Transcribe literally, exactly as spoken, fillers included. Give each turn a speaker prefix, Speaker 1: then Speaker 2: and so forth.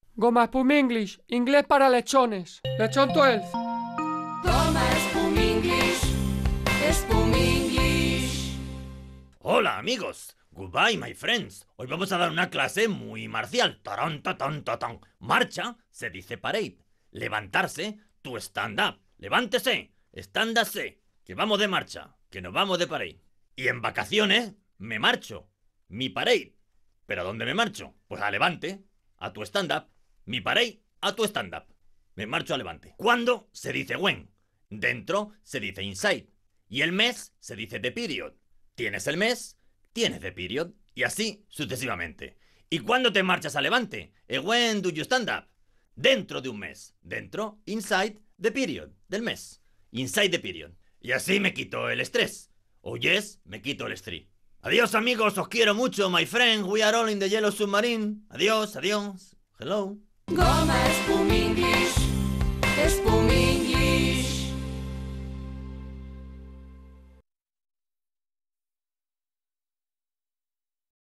Speaker 1: Goma Spum English, inglés para lechones. Lechón twelve.
Speaker 2: Goma Spum English, Spum English.
Speaker 3: Hola amigos, goodbye my friends. Hoy vamos a dar una clase muy marcial. Tarán, tatán, tatán. Marcha se dice parade. Levantarse, tu stand up. Levántese, estándase, que vamos de marcha, que nos vamos de parade. Y en vacaciones me marcho, mi parade. ¿Pero a dónde me marcho? Pues a Levante, a tu stand up. Mi parade, a tu stand up. Me marcho a Levante. ¿Cuándo? Se dice when. Dentro se dice inside. Y el mes se dice the period. Tienes el mes, tienes the period. Y así sucesivamente. ¿Y cuándo te marchas a Levante? Eh, when do you stand up? Dentro de un mes. Dentro, inside the period, del mes. Inside the period. Y así me quito el estrés. O yes, me quito el estrés. Adiós amigos, os quiero mucho, my friend. We are all in the yellow submarine. Adiós, adiós. Hello.
Speaker 2: Goma Spum English.